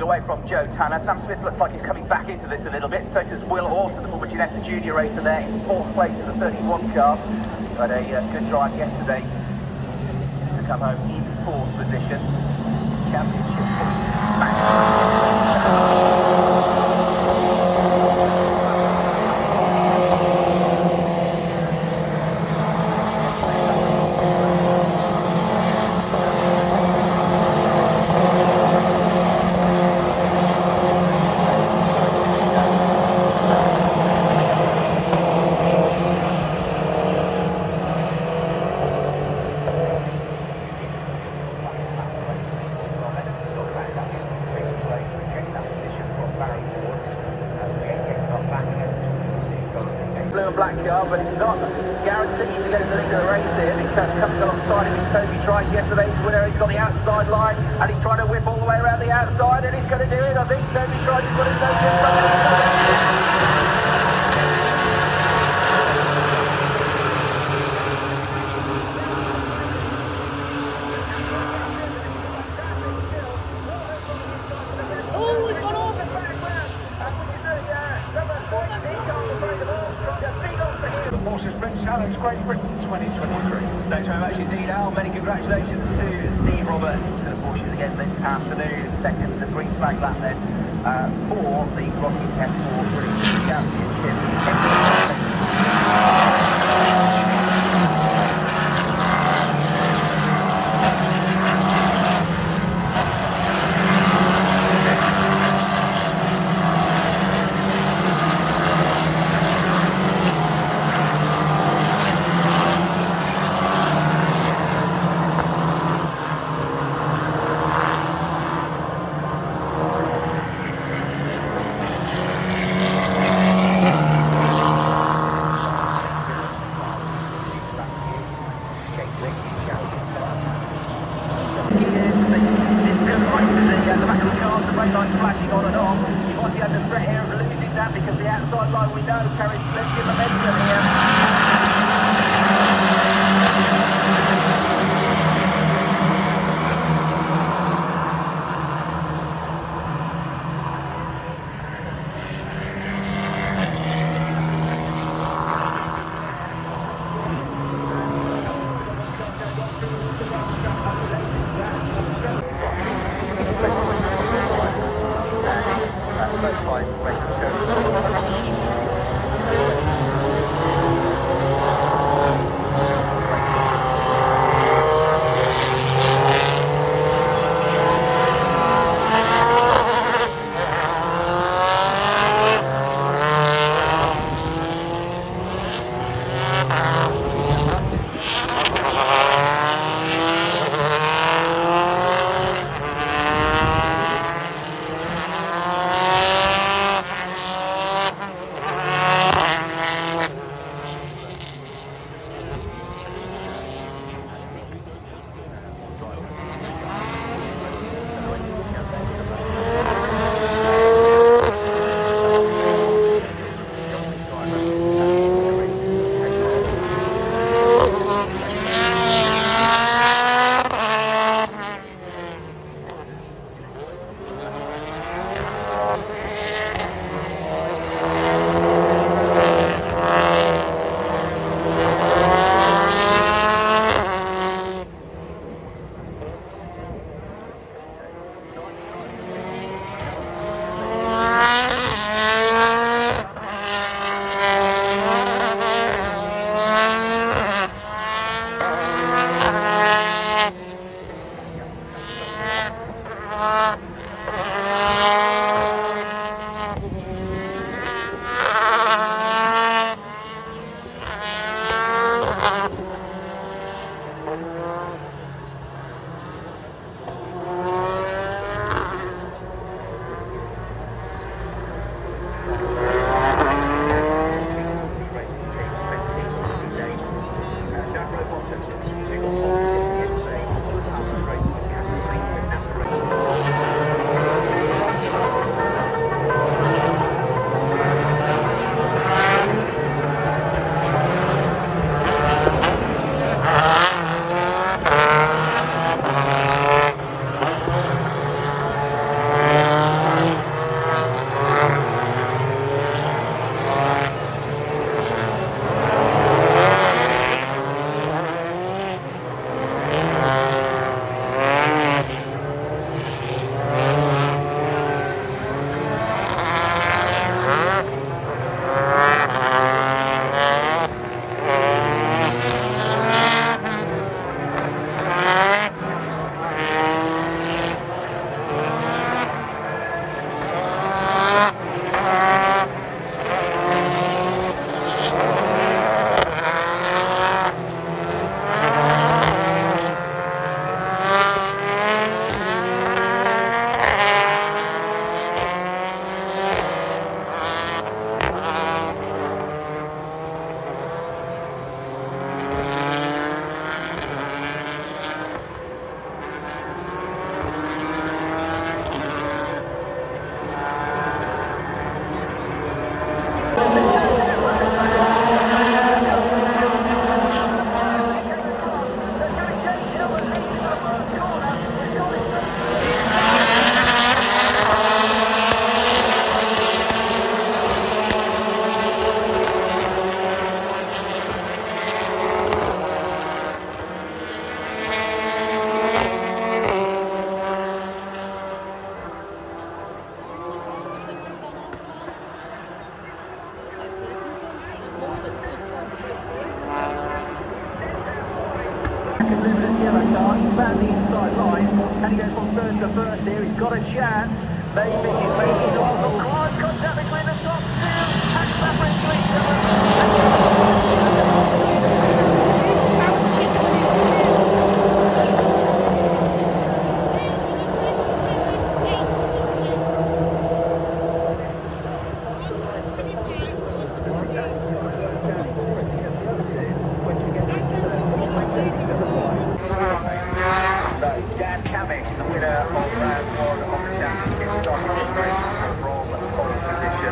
away from Joe Tanner. Sam Smith looks like he's coming back into this a little bit. So does Will Orson, the former Ginetta Junior racer there in 4th place in the 31 car. Had a good drive yesterday to come home in 4th position. Championship blue and black car, but it's not guaranteed to get in the lead of the race here because coming alongside him is Toby Trice, yesterday's winner. He's got the outside line and he's trying to whip all the way around the outside and he's going to do it. I think Toby Trice has got his own. Horses British Challenge Great Britain 2023. Thanks very much indeed, Al. Many congratulations to Steve Roberts to the Porsches again this afternoon. Second, the green flag lap then for the Rocky F4 British Championship. The back of the car, the brake lights flashing on and off. You've obviously under threat here of losing that because the outside line we know carries plenty of momentum here. this yellow car. He's found the inside line. Can he go from third to first here? He's got a chance. Maybe he's on the close contact between the top two. And Maverick 3. Dan Cammish, the winner of round 1 of the championship, starting his race from pole position.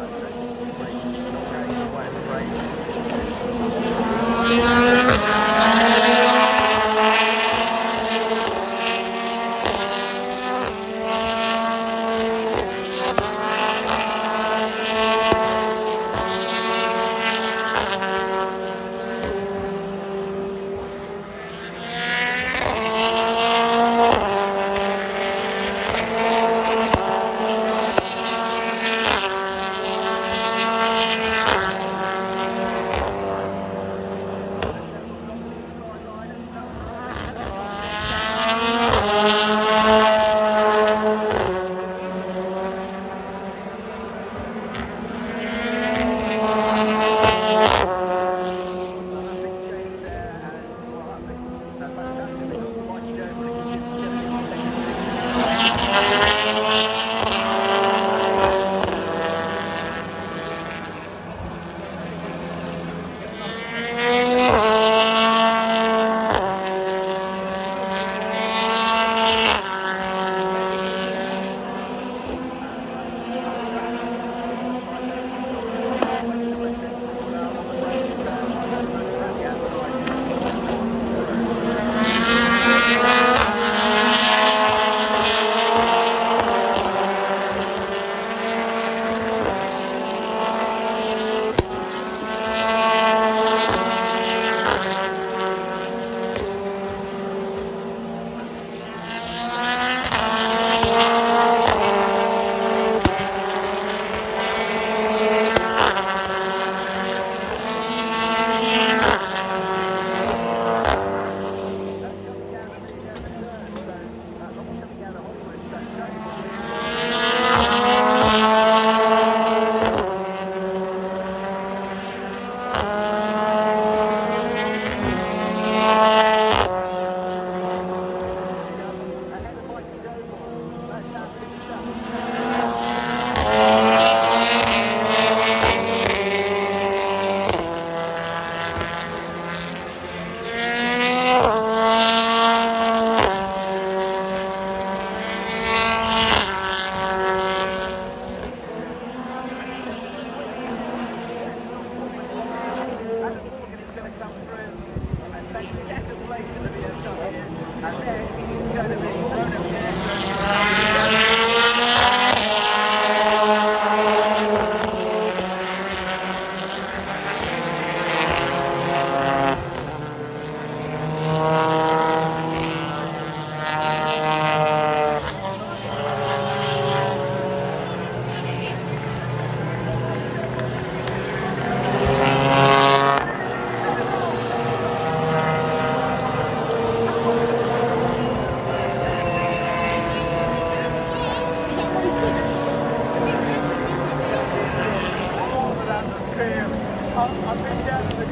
Yeah.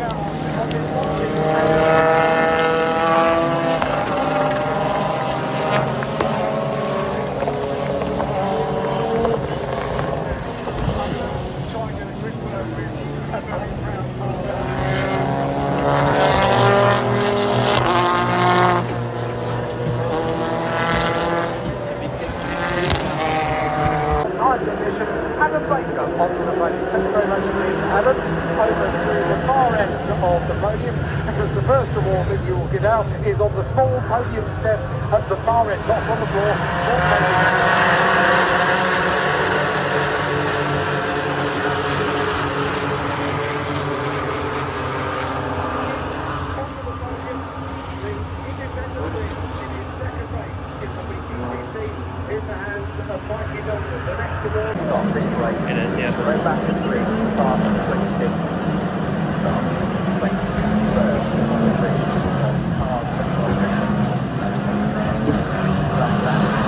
Adam Baker onto the podium. Thank you very much indeed, Adam. Over to the far end of the podium, because the first award that you will give out is on the small podium step at the far end, not on the floor. In the hands of Mikey Donovan. The next award Start this race. It is, yeah. The rest back to 3, start at 26. Start 21st on the 3 on hard 21.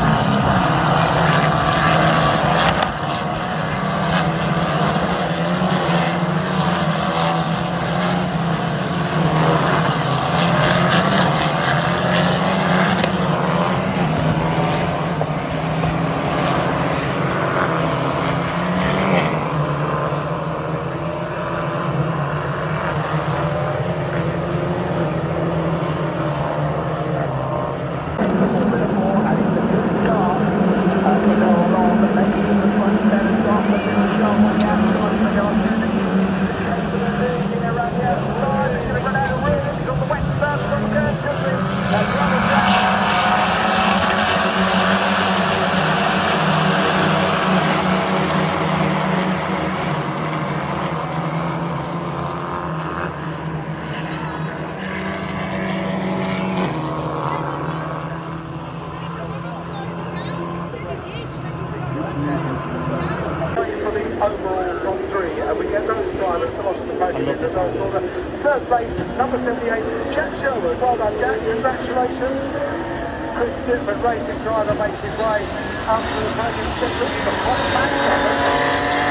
Overalls on 3, and we get those drivers onto the podium in the results order. Third place, number 78, Jack Sherwood. Well done, Jack, congratulations. Chris Difford, racing driver, makes his way up to the podium step. Looks the hot man.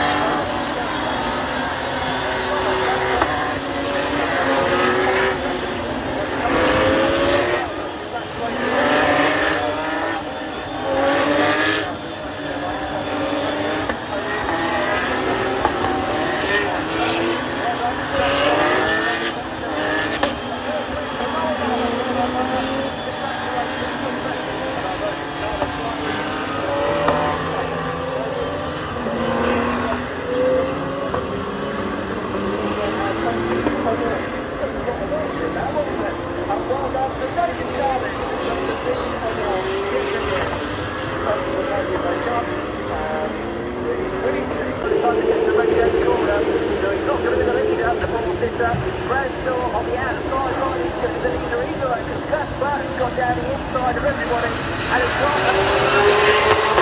Bradshaw on the outside line, he's going to the leader either, because Gus Barton's got down the inside of everybody, and it's got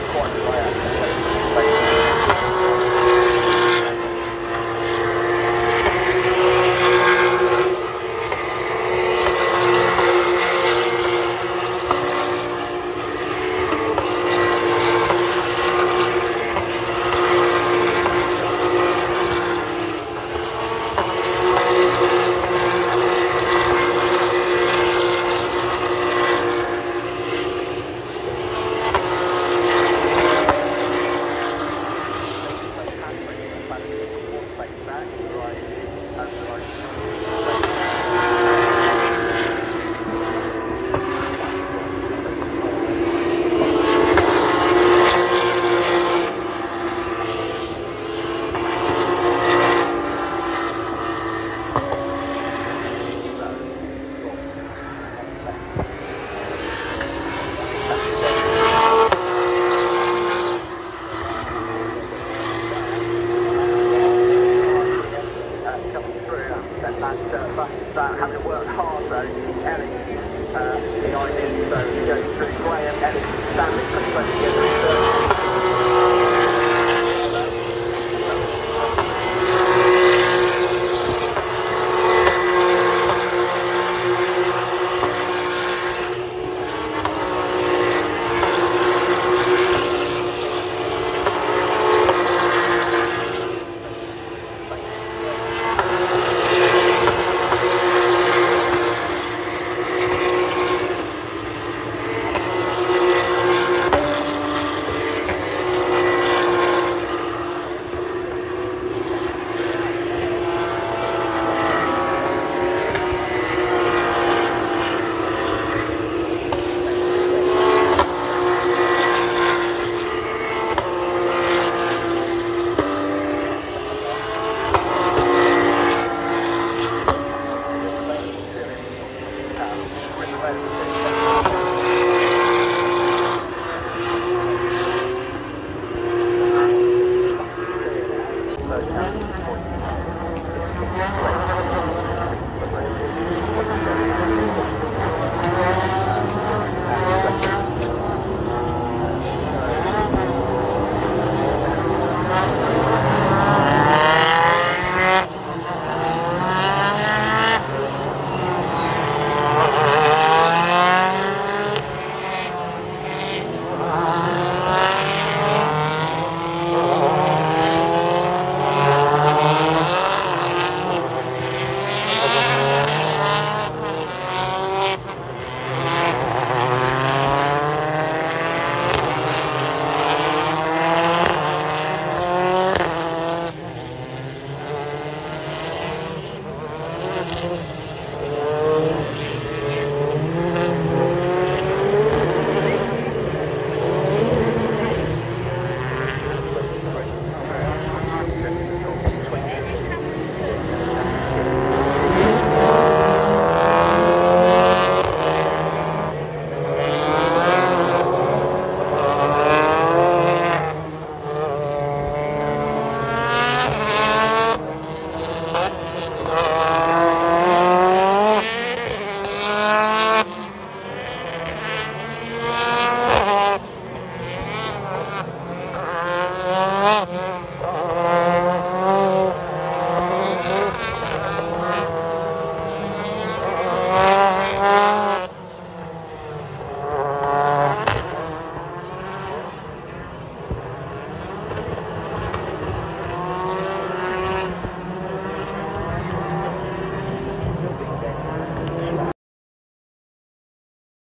quite flat. Having to work hard though, Ellis behind him, so he goes through Graham, Ellis and Stanley pretty close together in third.